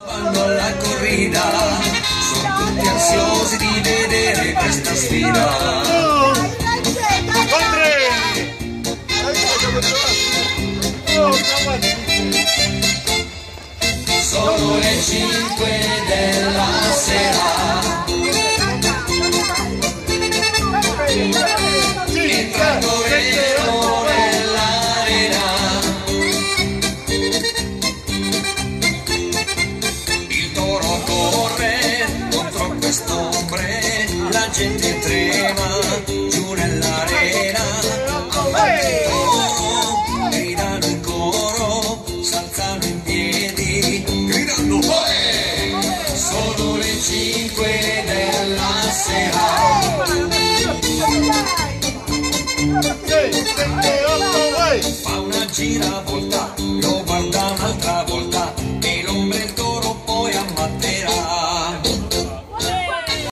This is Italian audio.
Vanno alla corrida, sono tutti ansiosi di vedere questa sfida. Sono le 5 della sera, entrando vero nell'arena. Il toro corre contro quest'ombre, la gente trema.